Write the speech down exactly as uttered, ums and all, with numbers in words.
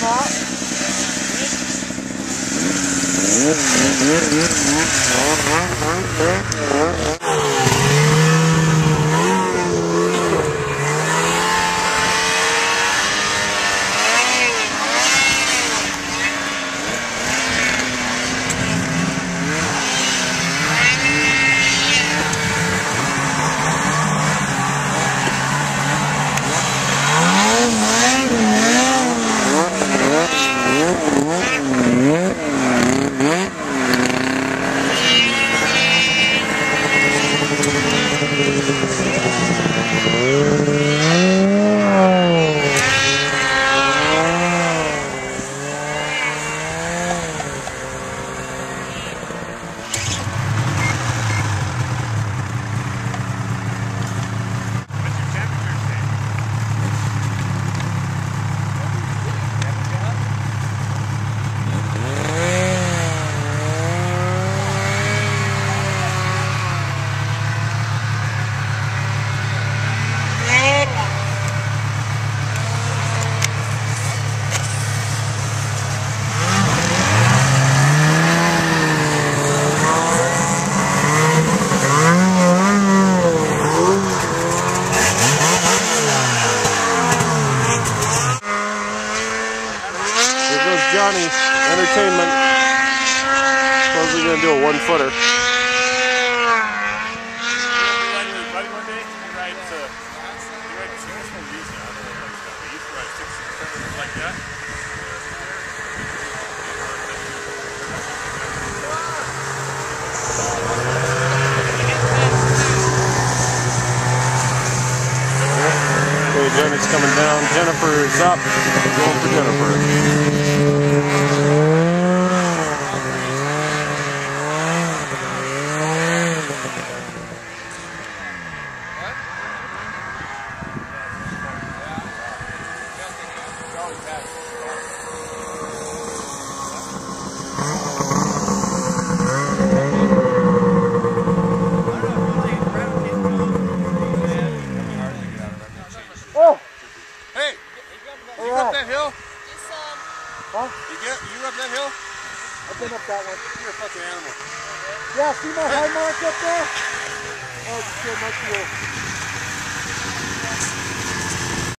Johnny Entertainment. Supposedly gonna do a one footer. Okay, Jenny's coming down. Jennifer is up. We're going for Jennifer. Oh! Hey! You up that hill? Huh? You get you up that hill? I've been up that one. You're a fucking animal. Yeah, see my high mark up there? Oh, it's so much fuel.